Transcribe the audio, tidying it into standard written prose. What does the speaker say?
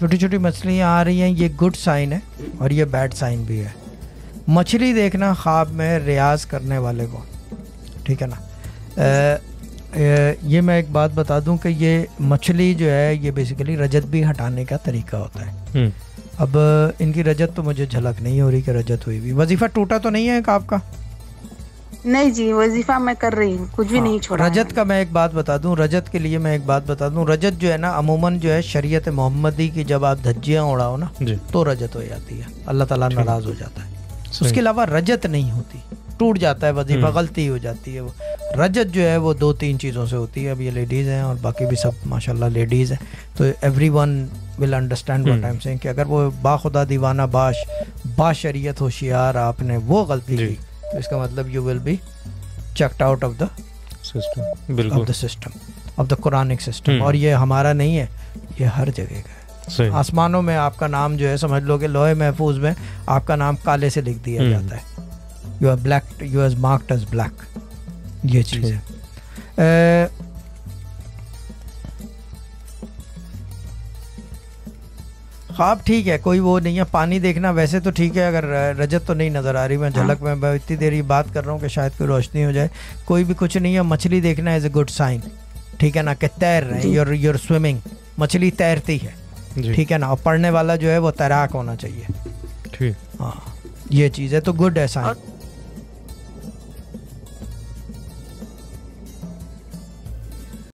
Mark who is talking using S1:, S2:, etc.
S1: छोटी छोटी मछलियाँ आ रही हैं, ये गुड साइन है और ये बैड साइन भी है। मछली देखना ख्वाब में रियाज करने वाले को, ठीक है ना। ये मैं एक बात बता दूं कि ये मछली जो है ये बेसिकली रजत भी हटाने का तरीका होता है। अब इनकी रजत तो मुझे झलक नहीं हो रही कि रजत हुई भी। वजीफा टूटा तो नहीं है आपका?
S2: नहीं जी, वजीफा मैं कर रही हूँ, कुछ भी नहीं छोड़ा।
S1: रजत का मैं एक बात बता दूं, रजत के लिए मैं एक बात बता दूं, रजत जो है ना अमूमन जो है शरीयत मोहम्मदी की जब आप धज्जियाँ उड़ाओ ना तो रजत हो जाती है, अल्लाह ताला नाराज हो जाता है। उसके अलावा रजत नहीं होती, टूट जाता है वजीफा, गलती हो जाती है। वो रजत जो है वो 2-3 चीज़ों से होती है। अब ये लेडीज़ हैं और बाकी भी सब माशाल्लाह लेडीज़ हैं, तो everyone will understand what I am saying कि अगर वो बाखुदा दीवाना बाशरियत होशियार आपने वो गलती की तो इसका मतलब you will be checked out of the system, of the system, of the Quranic system. और ये हमारा नहीं है, ये हर जगह का है। आसमानों में आपका नाम जो है समझ लो कि लोहे महफूज में आपका नाम काले से लिख दिया जाता है। You are black, you are marked as black, ये चीज़ है। ख्वाब ठीक है, कोई वो नहीं है। पानी देखना वैसे तो ठीक है, अगर रजत तो नहीं नज़र आ रही, मैं झलक में इतनी देर बात कर रहा हूँ कि शायद कोई रोशनी हो जाए, कोई भी कुछ नहीं है। मछली देखना इज़ ए गुड साइन, ठीक है ना, कि तैर रहे हैं, यूर स्विमिंग, मछली तैरती है, ठीक है ना। और पढ़ने वाला जो है वो तैराक होना चाहिए, ठीक। हाँ, ये चीज़ है तो गुड है साइन।